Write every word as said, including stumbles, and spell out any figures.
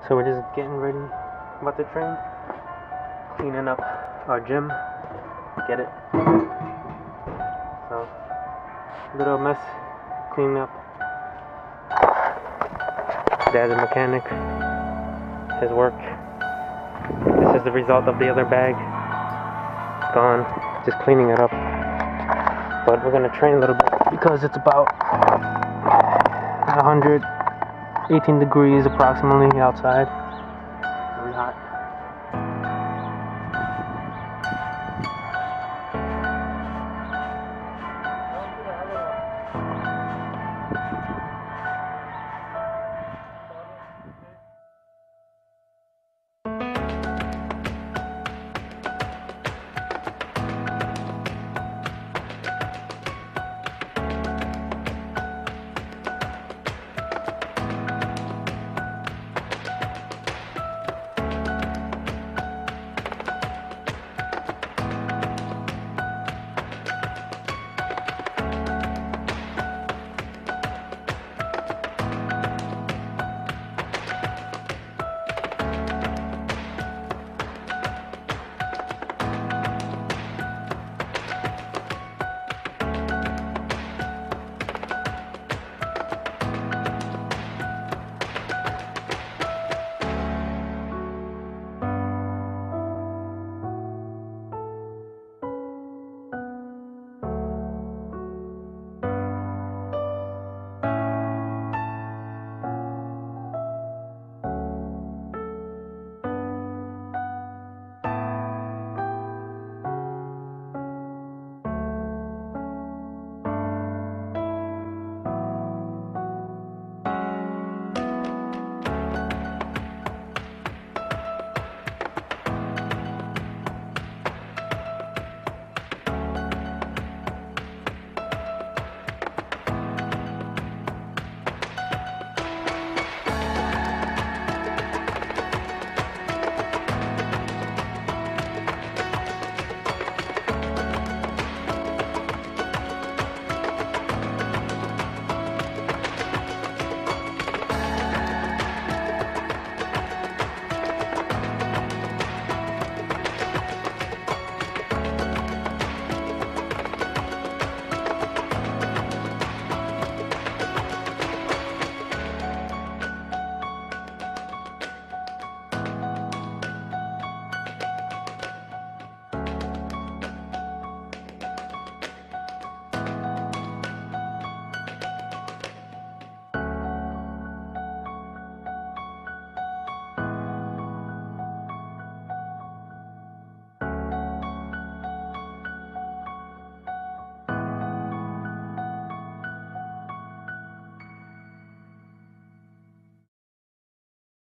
So we're just getting ready, about to train, cleaning up our gym, get it? So, little mess, cleaning up. Dad's a mechanic, his work. This is the result of the other bag. It's gone, just cleaning it up. But we're gonna train a little bit because it's about one hundred eighteen degrees approximately outside.